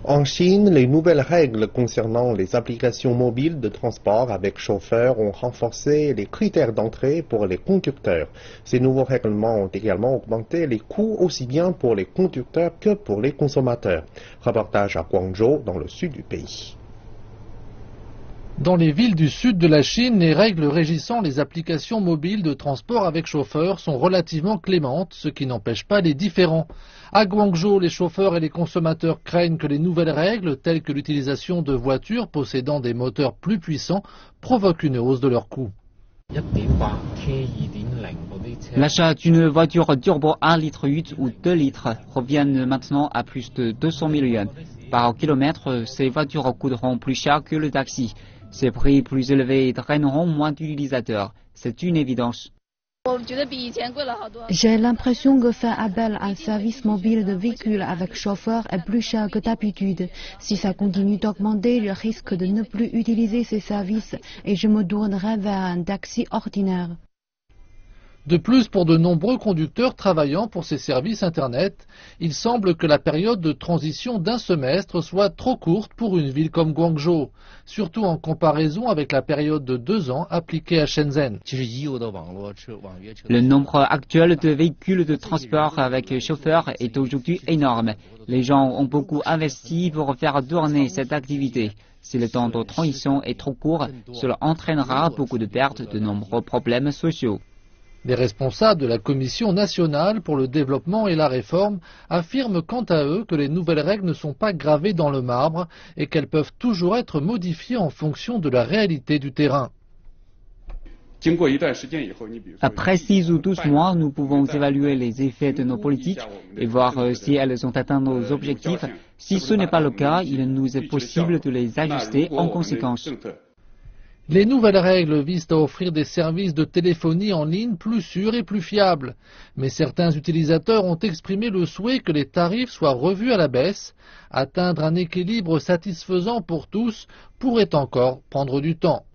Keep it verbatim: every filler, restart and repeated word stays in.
En Chine, les nouvelles règles concernant les applications mobiles de transport avec chauffeur ont renforcé les critères d'entrée pour les conducteurs. Ces nouveaux règlements ont également augmenté les coûts aussi bien pour les conducteurs que pour les consommateurs. Reportage à Guangzhou, dans le sud du pays. Dans les villes du sud de la Chine, les règles régissant les applications mobiles de transport avec chauffeur sont relativement clémentes, ce qui n'empêche pas les différends. À Guangzhou, les chauffeurs et les consommateurs craignent que les nouvelles règles, telles que l'utilisation de voitures possédant des moteurs plus puissants, provoquent une hausse de leurs coûts. L'achat d'une voiture turbo un litre huit ou deux litres revient maintenant à plus de deux cents mille yuans. Par kilomètre, ces voitures coûteront plus cher que le taxi. Ces prix plus élevés draineront moins d'utilisateurs. C'est une évidence. J'ai l'impression que faire appel à un service mobile de véhicules avec chauffeur est plus cher que d'habitude. Si ça continue d'augmenter, je risque de ne plus utiliser ces services et je me tournerai vers un taxi ordinaire. De plus, pour de nombreux conducteurs travaillant pour ces services Internet, il semble que la période de transition d'un semestre soit trop courte pour une ville comme Guangzhou, surtout en comparaison avec la période de deux ans appliquée à Shenzhen. Le nombre actuel de véhicules de transport avec chauffeur est aujourd'hui énorme. Les gens ont beaucoup investi pour faire tourner cette activité. Si le temps de transition est trop court, cela entraînera beaucoup de pertes, de nombreux problèmes sociaux. Les responsables de la Commission nationale pour le développement et la réforme affirment quant à eux que les nouvelles règles ne sont pas gravées dans le marbre et qu'elles peuvent toujours être modifiées en fonction de la réalité du terrain. Après six ou douze mois, nous pouvons évaluer les effets de nos politiques et voir si elles ont atteint nos objectifs. Si ce n'est pas le cas, il nous est possible de les ajuster en conséquence. Les nouvelles règles visent à offrir des services de téléphonie en ligne plus sûrs et plus fiables. Mais certains utilisateurs ont exprimé le souhait que les tarifs soient revus à la baisse. Atteindre un équilibre satisfaisant pour tous pourrait encore prendre du temps.